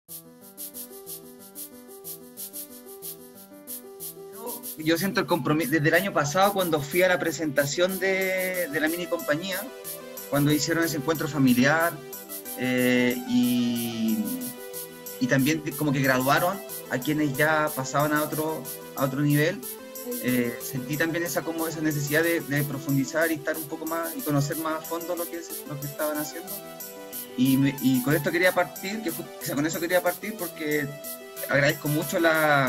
Yo siento el compromiso desde el año pasado cuando fui a la presentación de la mini compañía, cuando hicieron ese encuentro familiar eh, y, y también como que graduaron a quienes ya pasaban a otro nivel. Sentí también esa, como esa necesidad de profundizar y estar un poco más y conocer más a fondo lo que estaban haciendo. Y con esto quería partir, o sea, con eso quería partir porque agradezco mucho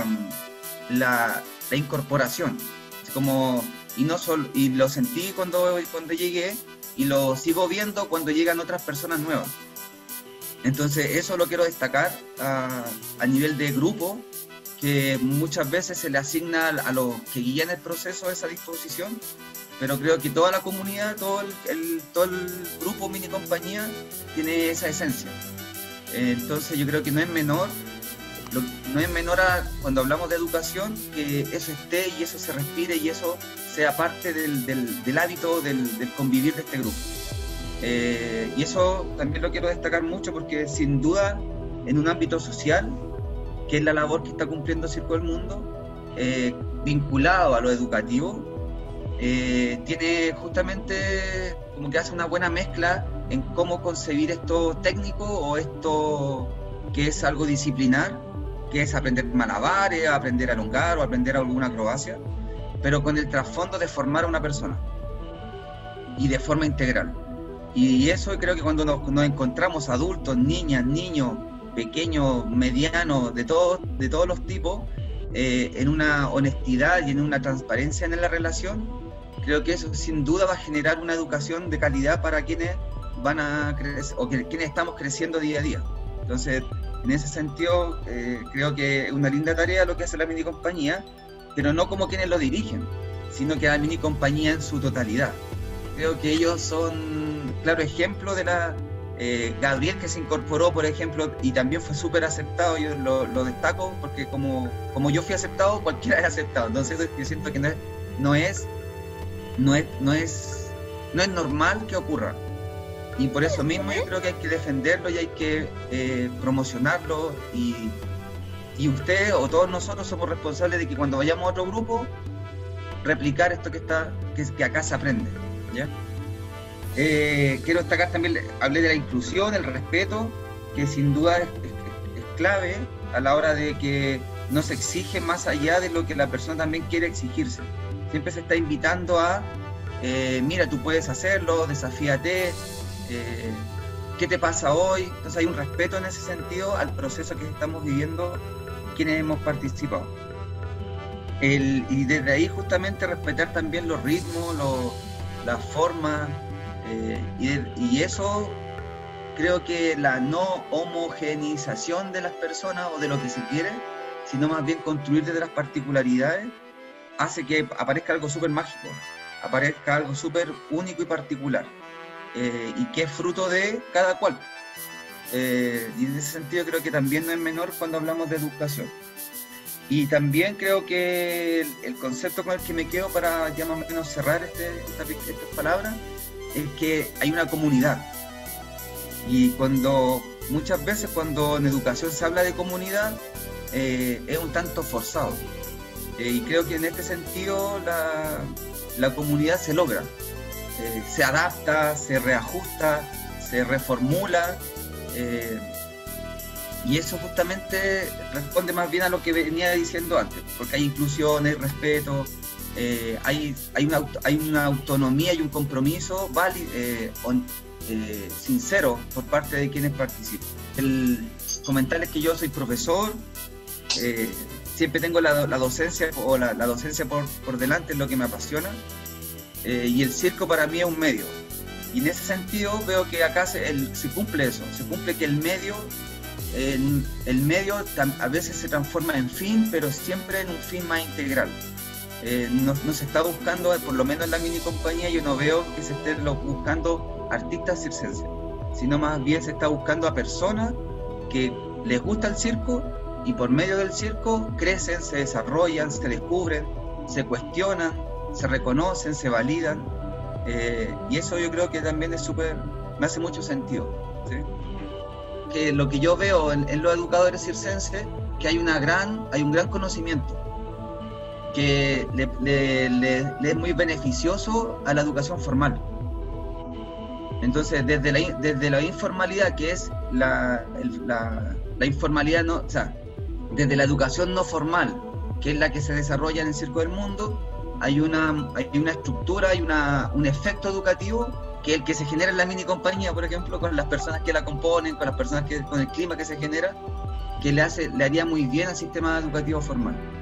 la incorporación. Así como, y, no solo, y lo sentí cuando llegué y lo sigo viendo cuando llegan otras personas nuevas. Entonces eso lo quiero destacar a nivel de grupo, que muchas veces se le asigna a los que guían el proceso esa disposición, pero creo que toda la comunidad, todo el grupo mini compañía tiene esa esencia. Entonces yo creo que no es menor, no es menor cuando hablamos de educación, que eso esté y eso se respire y eso sea parte del hábito del convivir de este grupo. Y eso también lo quiero destacar mucho porque sin duda en un ámbito social, que es la labor que está cumpliendo Circo del Mundo, vinculado a lo educativo, tiene justamente como que hace una buena mezcla en cómo concebir esto técnico o esto que es algo disciplinar, que es aprender malabares, aprender a elongar o aprender alguna acrobacia, pero con el trasfondo de formar a una persona y de forma integral. Y eso creo que cuando nos encontramos adultos, niñas, niños, pequeños, medianos, de todos los tipos, en una honestidad y en una transparencia en la relación, creo que eso sin duda va a generar una educación de calidad para quienes van a crecer o quienes estamos creciendo día a día. Entonces, en ese sentido, creo que es una linda tarea lo que hace la mini compañía, pero no como quienes lo dirigen, sino que la mini compañía en su totalidad. Creo que ellos son claro ejemplo de la Gabriel, que se incorporó, por ejemplo, y también fue súper aceptado. Yo lo destaco porque como yo fui aceptado, cualquiera es aceptado. Entonces yo siento que no es normal que ocurra. Y por eso mismo yo creo que hay que defenderlo y hay que promocionarlo. Y usted o todos nosotros somos responsables de que cuando vayamos a otro grupo, replicar esto que acá se aprende, ¿ya? Quiero destacar también, hablé de la inclusión, el respeto, que sin duda es clave a la hora de que no se exige más allá de lo que la persona también quiere exigirse. Siempre se está invitando a, mira, tú puedes hacerlo, desafíate, ¿qué te pasa hoy? Entonces hay un respeto en ese sentido al proceso que estamos viviendo quienes hemos participado. Y desde ahí justamente respetar también los ritmos, las formas, y eso creo que la no homogeneización de las personas o de lo que se quiere, sino más bien construir desde las particularidades, hace que aparezca algo súper mágico, aparezca algo súper único y particular, y que es fruto de cada cual. Y en ese sentido creo que también no es menor cuando hablamos de educación. Y también creo que el concepto con el que me quedo para ya más o menos cerrar estas palabras es que hay una comunidad. Y muchas veces cuando en educación se habla de comunidad, es un tanto forzado. Y creo que en este sentido la comunidad se logra. Se adapta, se reajusta, se reformula. Y eso justamente responde más bien a lo que venía diciendo antes, porque hay inclusión, hay respeto, hay una autonomía y un compromiso sincero por parte de quienes participan. Comentarles que yo soy profesor, siempre tengo la docencia o la docencia por delante, es lo que me apasiona, y el circo para mí es un medio. Y en ese sentido veo que acá se cumple eso, se cumple que el medio a veces se transforma en fin, pero siempre en un fin más integral. No se está buscando, por lo menos en la mini compañía, yo no veo que se esté buscando artistas circenses, sino más bien se está buscando a personas que les gusta el circo y por medio del circo crecen, se desarrollan, se descubren, se cuestionan, se reconocen, se validan, y eso yo creo que también me hace mucho sentido, ¿sí? que lo que yo veo en los educadores circenses, que hay un gran conocimiento que le es muy beneficioso a la educación formal. Entonces, desde la informalidad, que es la informalidad, no, o sea, desde la educación no formal, que es la que se desarrolla en el Circo del Mundo, hay una estructura, hay un efecto educativo, que es el que se genera en la mini compañía, por ejemplo, con las personas que la componen, con las personas con el clima que se genera, que le haría muy bien al sistema educativo formal.